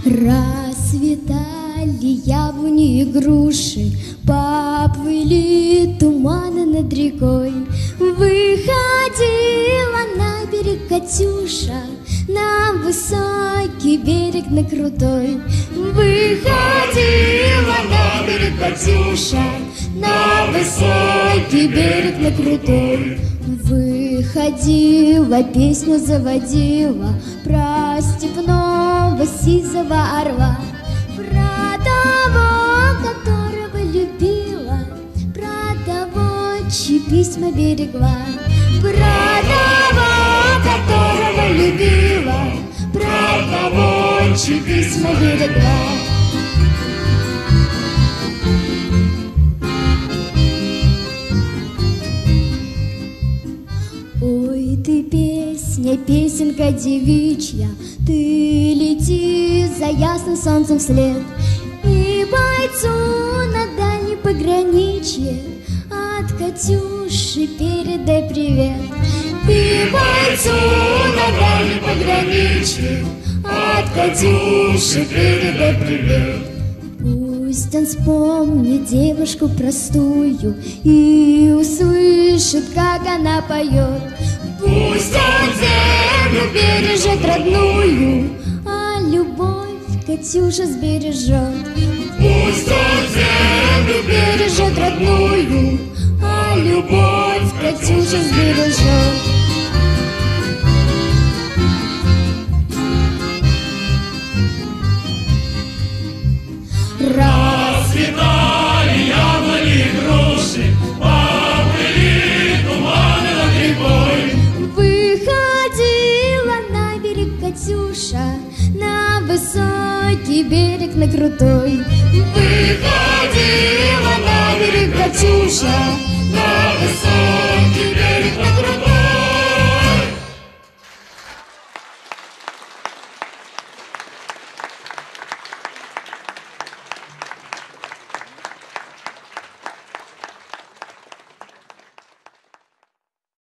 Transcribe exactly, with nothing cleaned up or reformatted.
Расцветали яблони и груши, поплыли туманы над рекой. Выходила на берег Катюша, на высокий берег, на крутой. Выходила на берег Катюша, на высокий берег, на крутой. Выходила, песню заводила про степного сизого орла, про того, которого любила, про того, чьи письма берегла, про того, которого любила, про того, чьи письма берегла. Ой, ты песня, песенка девичья, ты лети за ясным солнцем вслед, и бойцу на дальнем пограничье от Катюши передай привет. И бойцу на дальнем пограничье от Катюши передай привет. Пусть он вспомнит девушку простую и услышит, как она поет. Пусть он землю бережет родную, а любовь Катюша сбережет. Пусть он землю бережет родную, а любовь Катюша сбережет. Расцветали яблони и груши, поплыли туманы над рекой. Выходила на берег Катюша, на высокий берег, на крутой.